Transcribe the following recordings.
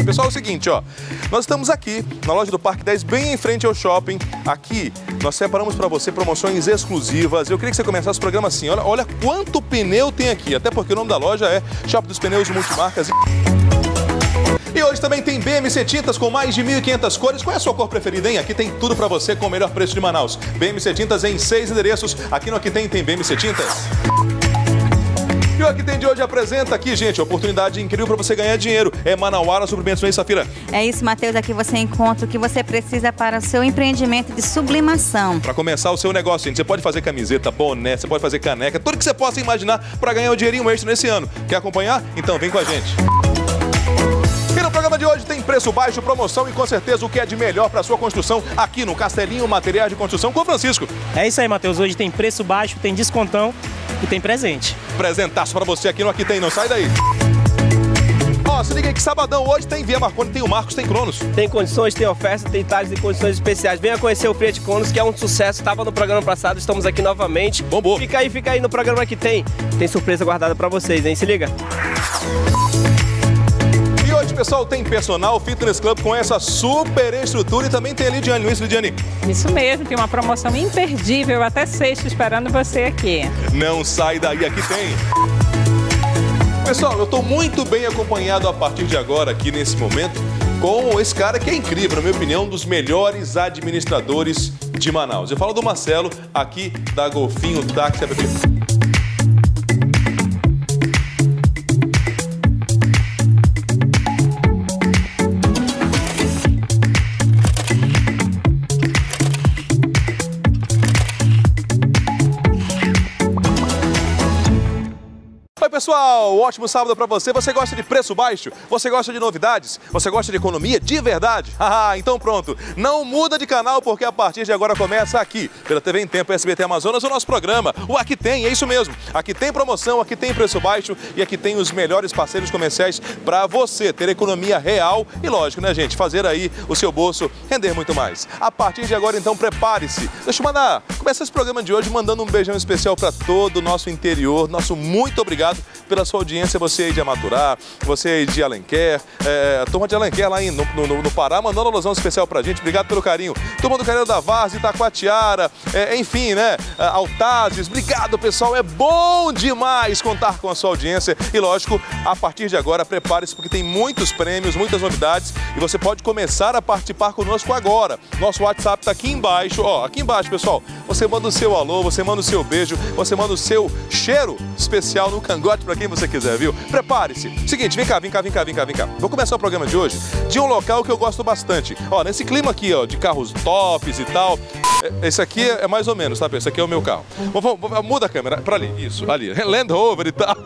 Pessoal, é o seguinte, ó. Nós estamos aqui na loja do Parque 10, bem em frente ao shopping. Aqui nós separamos para você promoções exclusivas. Eu queria que você começasse o programa assim. Olha quanto pneu tem aqui. Até porque o nome da loja é Shopping dos Pneus Multimarcas. E hoje também tem BMC Tintas com mais de 1.500 cores. Qual é a sua cor preferida, hein? Aqui tem tudo pra você com o melhor preço de Manaus. BMC Tintas em 6 endereços. Aqui no Aqui tem BMC Tintas. E o Aqui tem de hoje apresenta aqui, gente, oportunidade incrível para você ganhar dinheiro. É Manauara Suprimentos, Safira. É isso, Matheus. Aqui você encontra o que você precisa para o seu empreendimento de sublimação. Para começar o seu negócio, gente, você pode fazer camiseta, boné, você pode fazer caneca, tudo que você possa imaginar para ganhar um dinheirinho extra nesse ano. Quer acompanhar? Então vem com a gente. E no programa de hoje tem preço baixo, promoção e com certeza o que é de melhor para sua construção aqui no Castelinho Materiais de Construção com o Francisco. É isso aí, Matheus. Hoje tem preço baixo, tem descontão e tem presente. Presentaço para você aqui no Aqui Tem, não sai daí. Ó, se liga aí que sabadão hoje tem Via Marconi, tem o Marcos, tem Cronos. Tem condições, tem oferta, tem detalhes e condições especiais. Venha conhecer o Fiat Cronos, que é um sucesso. Estava no programa passado, estamos aqui novamente. Bombou. Fica aí no programa que tem. Tem surpresa guardada para vocês, hein? Se liga. E hoje, pessoal, tem Personal Fitness Club com essa super estrutura e também tem a Lidiane. Luiz, Lidiane. Isso mesmo, tem uma promoção imperdível até sexta esperando você aqui. Não sai daí, aqui tem. Pessoal, eu estou muito bem acompanhado a partir de agora, aqui nesse momento, com esse cara que é incrível, na minha opinião, um dos melhores administradores de Manaus. Eu falo do Marcelo, aqui da Golfinho Táxi. Pessoal, ótimo sábado para você. Você gosta de preço baixo? Você gosta de novidades? Você gosta de economia de verdade? Ah, então pronto. Não muda de canal porque a partir de agora começa aqui, pela TV em Tempo SBT Amazonas, o nosso programa. O Aqui Tem, é isso mesmo. Aqui tem promoção, aqui tem preço baixo e aqui tem os melhores parceiros comerciais para você ter economia real e lógico, né, gente? Fazer aí o seu bolso render muito mais. A partir de agora, então, prepare-se. Deixa eu começar esse programa de hoje mandando um beijão especial para todo o nosso interior. Nosso muito obrigado pela sua audiência, você aí de Amaturá, você aí de Alenquer, a turma de Alenquer lá no Pará, mandando uma alusão especial pra gente, obrigado pelo carinho. Turma do Carinho da Várzea, Itacoatiara, enfim, né, Altazes, obrigado pessoal, é bom demais contar com a sua audiência e lógico, a partir de agora, prepare-se porque tem muitos prêmios, muitas novidades e você pode começar a participar conosco agora. Nosso WhatsApp tá aqui embaixo, ó, aqui embaixo pessoal, você manda o seu alô, você manda o seu beijo, você manda o seu cheiro especial no cangote para quem você quiser, viu? Prepare-se. Seguinte, vem cá. Vou começar o programa de hoje de um local que eu gosto bastante. Ó, nesse clima aqui, ó, de carros tops e tal. Esse aqui é mais ou menos, tá? Esse aqui é o meu carro. Muda a câmera para ali, isso, ali. Land Rover e tal.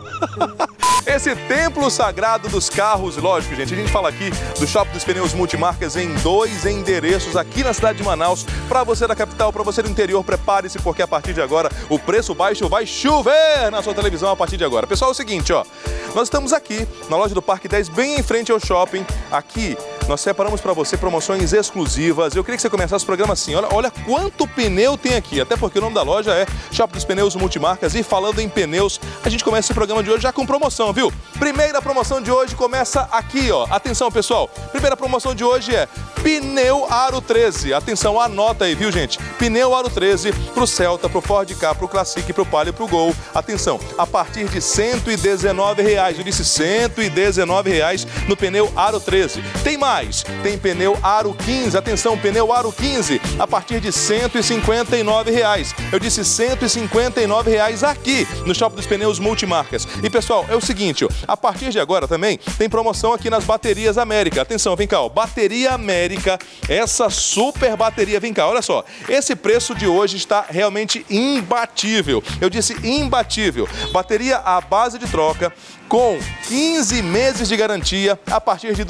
Esse templo sagrado dos carros, lógico, gente, a gente fala aqui do Shopping dos Pneus Multimarcas em 2 endereços aqui na cidade de Manaus. Para você da capital, para você do interior, prepare-se porque a partir de agora o preço baixo vai chover na sua televisão a partir de agora. Pessoal, é o seguinte, ó, nós estamos aqui na loja do Parque 10, bem em frente ao shopping. Aqui nós separamos para você promoções exclusivas. Eu queria que você começasse o programa assim. Olha quanto pneu tem aqui, até porque o nome da loja é Shopping dos Pneus Multimarcas. E falando em pneus, a gente começa esse programa de hoje já com promoção, viu? Primeira promoção de hoje começa aqui, ó. Atenção, pessoal. Primeira promoção de hoje é pneu Aro 13. Atenção, anota aí, viu, gente? Pneu Aro 13 pro Celta, pro Ford Ka, pro Classic, pro Palio e pro Gol. Atenção, a partir de R$ 119. Eu disse R$ 119 no pneu Aro 13. Tem mais, tem pneu Aro 15. Atenção, pneu Aro 15 a partir de R$ 159. Eu disse R$ 159 aqui no Shopping dos Pneus Multimarcas. E pessoal, é o seguinte, ó, a partir de agora também tem promoção aqui nas baterias América. Atenção, vem cá, ó, bateria América, essa super bateria, vem cá, olha só. Esse preço de hoje está realmente imbatível. Eu disse imbatível. Bateria à base de troca com 15 meses de garantia a partir de R$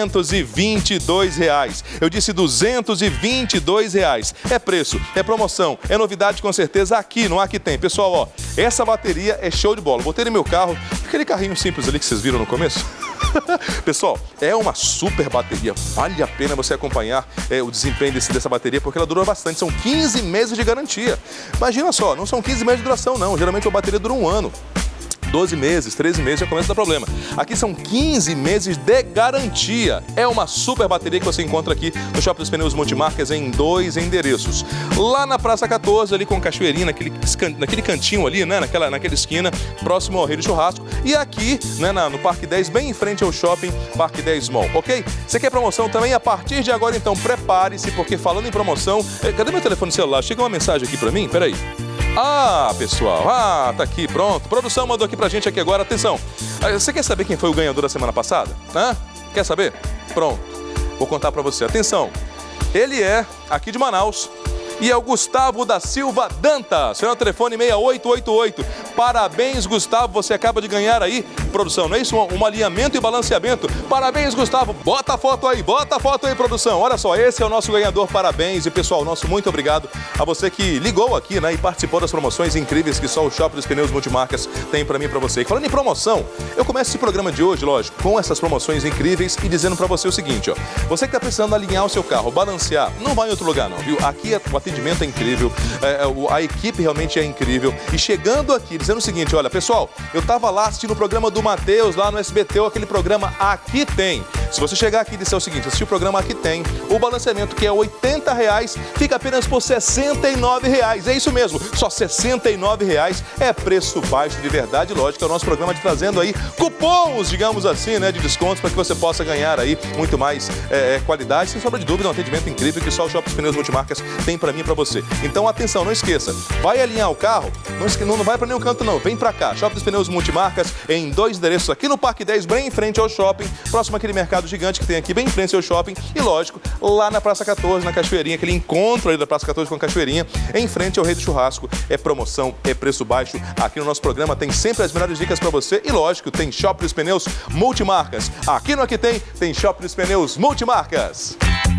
222. Eu disse R$ 222. É preço, é promoção, é novidade com certeza aqui no Aqui Tem. Pessoal, ó, essa bateria é show de bola. Botei no meu carro, aquele carrinho simples ali que vocês viram no começo. Pessoal, é uma super bateria. Vale a pena você acompanhar o desempenho dessa bateria, porque ela dura bastante. São 15 meses de garantia. Imagina só, não são 15 meses de duração, não. Geralmente a bateria dura um ano. 12 meses, 13 meses já começa a dar problema. Aqui são 15 meses de garantia. É uma super bateria que você encontra aqui no Shopping dos Pneus Multimarcas em 2 endereços. Lá na Praça 14, ali com Cachoeirinha, naquele cantinho ali, né? Naquela esquina, próximo ao Rei do Churrasco. E aqui, né, no Parque 10, bem em frente ao Shopping Parque 10 Mall, ok? Você quer promoção também? A partir de agora, então, prepare-se, porque falando em promoção... Cadê meu telefone celular? Chega uma mensagem aqui pra mim? Peraí. Ah, pessoal, tá aqui, pronto. Produção mandou aqui pra gente aqui agora, atenção. Você quer saber quem foi o ganhador da semana passada? Quer saber? Pronto, vou contar pra você. Atenção, ele é aqui de Manaus e é o Gustavo da Silva Dantas. Seu telefone 6888. Parabéns, Gustavo, você acaba de ganhar aí, produção, não é isso? Um alinhamento e balanceamento. Parabéns, Gustavo. Bota a foto aí, produção. Olha só, esse é o nosso ganhador, parabéns. E pessoal, nosso muito obrigado a você que ligou aqui, né, e participou das promoções incríveis que só o Shopping dos Pneus Multimarcas tem pra mim e pra você. E falando em promoção, eu começo esse programa de hoje, lógico, com essas promoções incríveis e dizendo pra você o seguinte, ó. Você que tá precisando alinhar o seu carro, balancear, não vai em outro lugar não, viu? Aqui o atendimento é incrível, a equipe realmente é incrível. E chegando aqui, dizendo o seguinte, olha, pessoal, eu tava lá assistindo o programa do Matheus, lá no SBT, aquele programa Aqui Tem. Se você chegar aqui e disser o seguinte, assistir o programa Aqui Tem, o balanceamento que é R$80, fica apenas por R$69. É isso mesmo, só R$69 é preço baixo de verdade, lógico, é o nosso programa te trazendo aí cupons, digamos assim, né, de descontos para que você possa ganhar aí muito mais qualidade, sem sombra de dúvida, um atendimento incrível que só o Shopping dos Pneus Multimarcas tem para mim e para você. Então, atenção, não esqueça, vai alinhar o carro, não vai para nenhum canto não, vem para cá, Shopping dos Pneus Multimarcas em 2 endereços aqui no Parque 10, bem em frente ao shopping, próximo àquele mercado gigante que tem aqui, bem em frente ao shopping e, lógico, lá na Praça 14, na Cachoeirinha, aquele encontro aí da Praça 14 com a Cachoeirinha, em frente ao Rei do Churrasco. É promoção, é preço baixo. Aqui no nosso programa tem sempre as melhores dicas para você e, lógico, tem Shopping dos Pneus Multimarcas. Aqui no Aqui tem Shopping dos Pneus Multimarcas.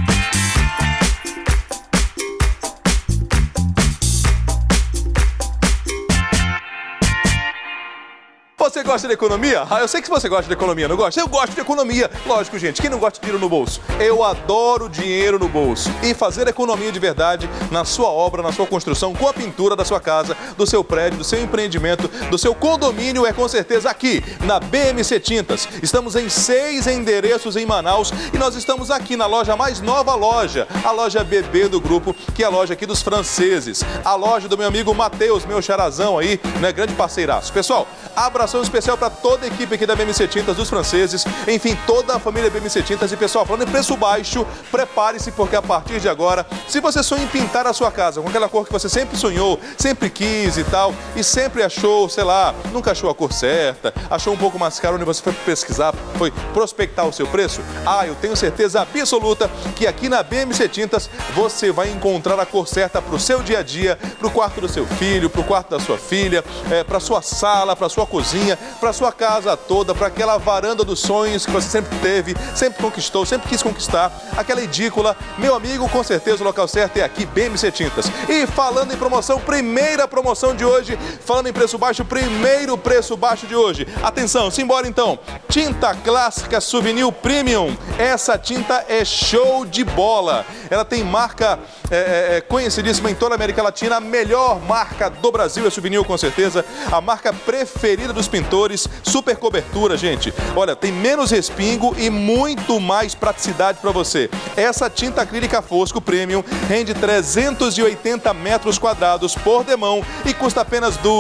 Você gosta de economia? Eu sei que você gosta de economia, não gosta? Eu gosto de economia. Lógico, gente, quem não gosta de dinheiro no bolso? Eu adoro dinheiro no bolso. E fazer economia de verdade na sua obra, na sua construção, com a pintura da sua casa, do seu prédio, do seu empreendimento, do seu condomínio, é com certeza aqui, na BMC Tintas. Estamos em 6 endereços em Manaus e nós estamos aqui na loja mais nova, a loja BB do grupo, que é a loja aqui dos franceses. A loja do meu amigo Matheus, meu charazão aí, né, grande parceiraço. Pessoal, abração especial para toda a equipe aqui da BMC Tintas, dos franceses, enfim, toda a família BMC Tintas. E pessoal, falando em preço baixo, prepare-se porque a partir de agora, se você sonha em pintar a sua casa com aquela cor que você sempre sonhou, sempre quis e tal, e sempre achou, sei lá, nunca achou a cor certa, achou um pouco mais caro onde você foi pesquisar, foi prospectar o seu preço, eu tenho certeza absoluta que aqui na BMC Tintas você vai encontrar a cor certa para o seu dia a dia, para o quarto do seu filho, para o quarto da sua filha, para sua sala, para sua cozinha, para sua casa toda, para aquela varanda dos sonhos que você sempre teve, sempre conquistou, sempre quis conquistar, aquela edícula. Meu amigo, com certeza o local certo é aqui, BMC Tintas. E falando em promoção, primeira promoção de hoje, falando em preço baixo, primeiro preço baixo de hoje. Atenção, simbora então. Tinta clássica Souvenir Premium. Essa tinta é show de bola. Ela tem marca conhecidíssima em toda a América Latina, a melhor marca do Brasil é Souvenir, com certeza, a marca preferida dos pintores, super cobertura, gente. Olha, tem menos respingo e muito mais praticidade para você. Essa tinta acrílica Fosco Premium rende 380 metros quadrados por demão e custa apenas R$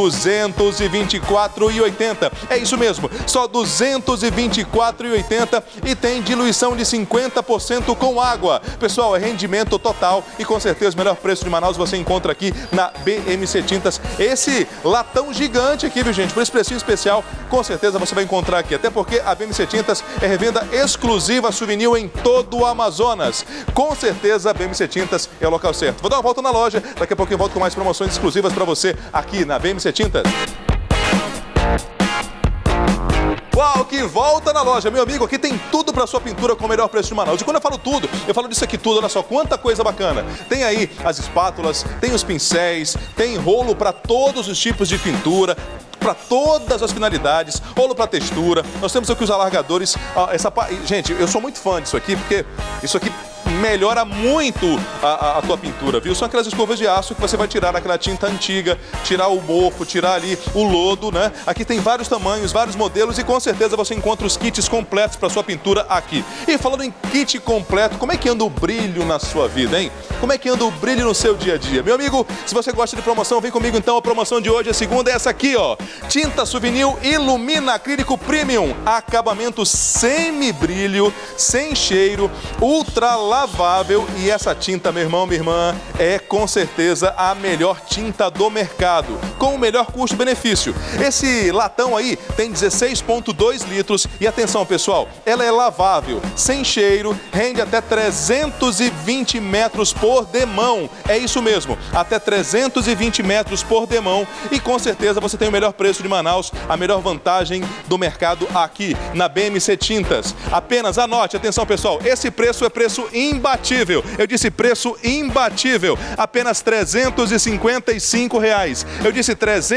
224,80. É isso mesmo, só R$ 224,80 e tem diluição de 50% com água. Pessoal, é rendimento total e com certeza o melhor preço de Manaus você encontra aqui na BMC Tintas. Esse latão gigante aqui, viu, gente? Por esse precinho especial, com certeza você vai encontrar aqui. Até porque a BMC Tintas é revenda exclusiva Souvenir em todo o Amazonas. Com certeza a BMC Tintas é o local certo. Vou dar uma volta na loja, daqui a pouquinho eu volto com mais promoções exclusivas para você aqui na BMC Tintas. Uau, que volta na loja, meu amigo, aqui tem tudo para sua pintura com o melhor preço de Manaus. E quando eu falo tudo, eu falo disso aqui tudo, olha só, quanta coisa bacana. Tem aí as espátulas, tem os pincéis, tem rolo para todos os tipos de pintura, para todas as finalidades, rolo para textura. Nós temos aqui os alargadores. Gente, eu sou muito fã disso aqui, porque isso aqui melhora muito a tua pintura, viu? São aquelas escovas de aço que você vai tirar aquela tinta antiga, tirar o mofo, tirar ali o lodo, né? Aqui tem vários tamanhos, vários modelos e com certeza você encontra os kits completos para sua pintura aqui. E falando em kit completo, como é que anda o brilho na sua vida, hein? Como é que anda o brilho no seu dia a dia? Meu amigo, se você gosta de promoção, vem comigo então. A promoção de hoje, a segunda, é essa aqui, ó. Tinta Souvenir Ilumina Acrílico Premium. Acabamento semi-brilho, sem cheiro, ultra lavável. E essa tinta, meu irmão, minha irmã, é com certeza a melhor tinta do mercado, com o melhor custo-benefício. Esse latão aí tem 16,2 litros e atenção, pessoal, ela é lavável, sem cheiro, rende até 320 metros por demão. É isso mesmo, até 320 metros por demão e com certeza você tem o melhor preço de Manaus, a melhor vantagem do mercado aqui na BMC Tintas. Apenas anote, atenção, pessoal, esse preço é preço imbatível. Eu disse preço imbatível, apenas R$355. Eu disse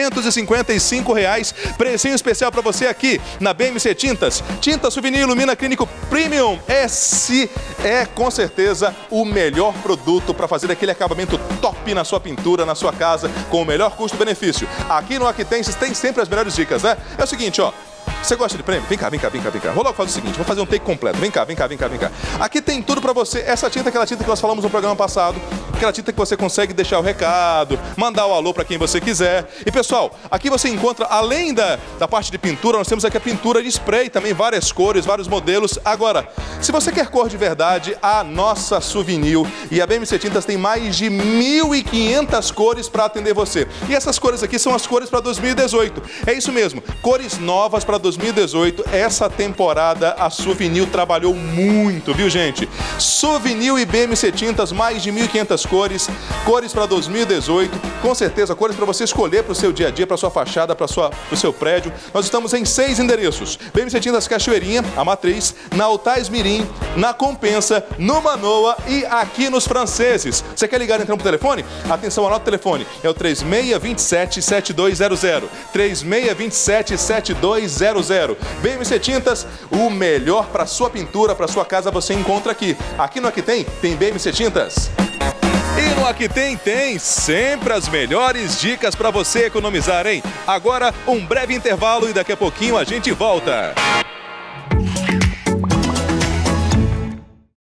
R$355, precinho especial para você aqui na BMC Tintas. Tinta Souvenir Ilumina Acrílico Premium. Esse é com certeza o melhor produto para fazer aquele acabamento top na sua pintura, na sua casa, com o melhor custo-benefício. Aqui no Aquitenses tem sempre as melhores dicas, né? É o seguinte, ó. Você gosta de prêmio? Vem cá, vem cá, vem cá, vem cá. Vou logo fazer o seguinte, vou fazer um take completo. Vem cá, vem cá, vem cá, vem cá. Aqui tem tudo pra você. Essa tinta é aquela tinta que nós falamos no programa passado. Aquela tinta que você consegue deixar o recado, mandar o alô pra quem você quiser. E pessoal, aqui você encontra, além da parte de pintura, nós temos aqui a pintura de spray, também várias cores, vários modelos. Agora, se você quer cor de verdade, a nossa Souvenir e a BMC Tintas tem mais de 1.500 cores pra atender você. E essas cores aqui são as cores pra 2018. É isso mesmo, cores novas pra 2018, essa temporada a Souvenir trabalhou muito, viu, gente? Souvenir e BMC Tintas, mais de 1.500 cores, cores para 2018, com certeza cores para você escolher para o seu dia a dia, para sua fachada, para o seu prédio. Nós estamos em 6 endereços: BMC Tintas Cachoeirinha, a Matriz, na Altais Mirim, na Compensa, no Manoa e aqui nos Franceses. Você quer ligar então pro telefone? Atenção, anota o telefone, é o 3627-7200, 3627-7200. BMC Tintas, o melhor para sua pintura, para sua casa você encontra aqui. Aqui no Aqui tem BMC Tintas. E no Aqui tem sempre as melhores dicas para você economizar, hein? Agora um breve intervalo e daqui a pouquinho a gente volta.